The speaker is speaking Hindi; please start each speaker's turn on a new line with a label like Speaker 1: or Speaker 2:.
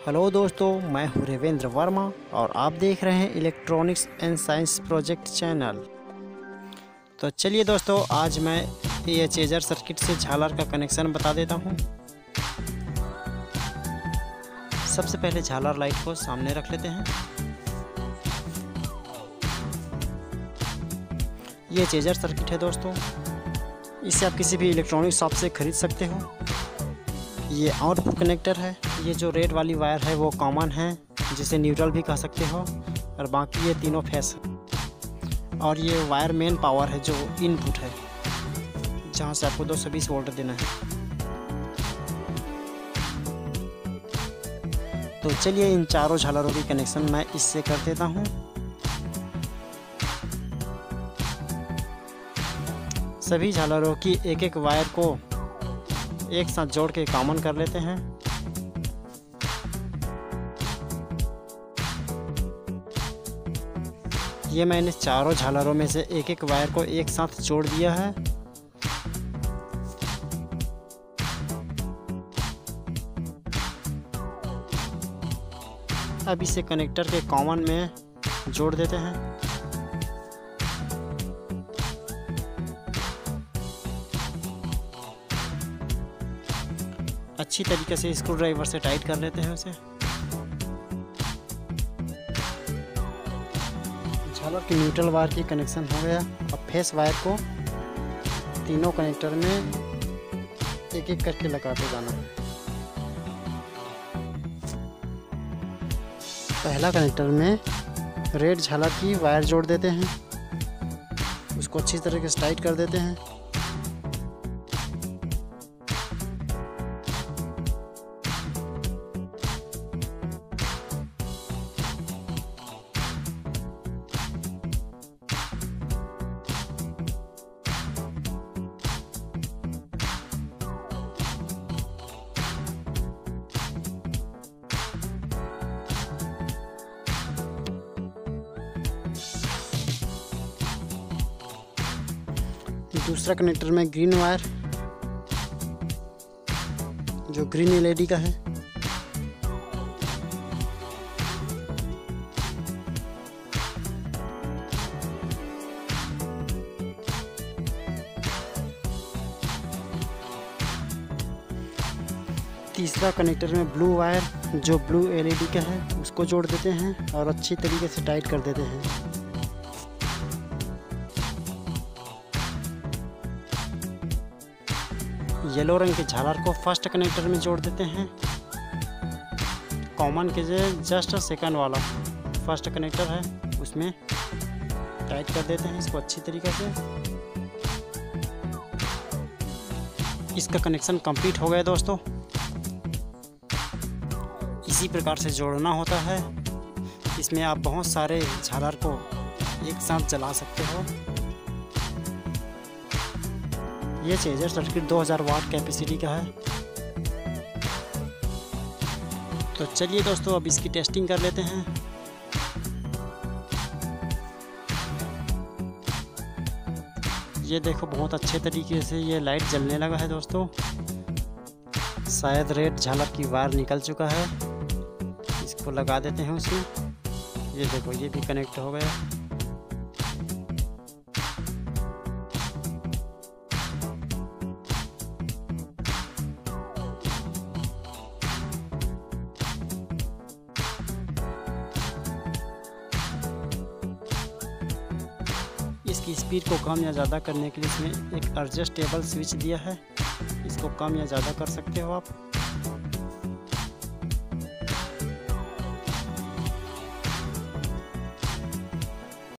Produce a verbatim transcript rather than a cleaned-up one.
Speaker 1: हेलो दोस्तों, मैं हूँ रेवेंद्र वर्मा और आप देख रहे हैं electronics and science project channel. तो चलिए दोस्तों, आज मैं ये चेजर सर्किट से झालर का कनेक्शन बता देता हूँ। सबसे पहले झालर लाइट को सामने रख लेते हैं। ये चेजर सर्किट है दोस्तों, इसे आप किसी भी इलेक्ट्रॉनिक शॉप से खरीद सकते हो। ये आउटपुट कनेक्टर है। ये जो रेड वाली वायर है वो कॉमन है, जिसे न्यूट्रल भी कह सकते हो, और बाकी ये तीनों फेस है। और ये वायर मेन पावर है जो इनपुट है, जहाँ से आपको दो सौ बीस वोल्ट देना है। तो चलिए इन चारों झालरों की कनेक्शन मैं इससे कर देता हूँ। सभी झालरों की एक एक वायर को एक साथ जोड़ के कॉमन कर लेते हैं। ये मैंने चारों झालरों में से एक एक वायर को एक साथ जोड़ दिया है। अब इसे कनेक्टर के कॉमन में जोड़ देते हैं। अच्छी तरीके से स्क्रू ड्राइवर से टाइट कर लेते हैं उसे। झालर की न्यूट्रल वायर की कनेक्शन हो गया। अब फेस वायर को तीनों कनेक्टर में एक एक करके लगाते जाना है। पहला कनेक्टर में रेड झालर की वायर जोड़ देते हैं, उसको अच्छी तरीके से टाइट कर देते हैं। दूसरा कनेक्टर में ग्रीन वायर, जो ग्रीन एलईडी का है, तीसरा कनेक्टर में ब्लू वायर, जो ब्लू एलईडी का है, उसको जोड़ देते हैं और अच्छी तरीके से टाइट कर देते हैं। येलो रंग के झालर को फर्स्ट कनेक्टर में जोड़ देते हैं। कॉमन के जो जस्ट सेकंड वाला फर्स्ट कनेक्टर है उसमें टाइट कर देते हैं इसको अच्छी तरीके से। इसका कनेक्शन कंप्लीट हो गया दोस्तों। इसी प्रकार से जोड़ना होता है। इसमें आप बहुत सारे झालर को एक साथ जला सकते हो। ये चेजर सर्किट दो हज़ार वाट कैपेसिटी का है। तो चलिए दोस्तों, अब इसकी टेस्टिंग कर लेते हैं। ये देखो, बहुत अच्छे तरीके से ये लाइट जलने लगा है दोस्तों। शायद रेड झालर की वायर निकल चुका है। इसको लगा देते हैं उसमें। ये देखो, ये भी कनेक्ट हो गया। इसकी स्पीड को कम या ज़्यादा करने के लिए इसमें एक एडजस्टेबल स्विच दिया है। इसको कम या ज़्यादा कर सकते हो आप।